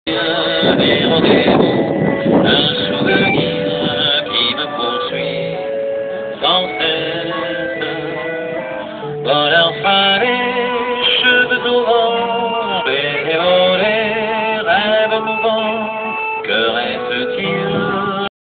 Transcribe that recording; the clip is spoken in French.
Des rendez-vous, un souvenir qui me poursuit sans cesse. Bonheur les cheveux au vent, les rêves mouvants.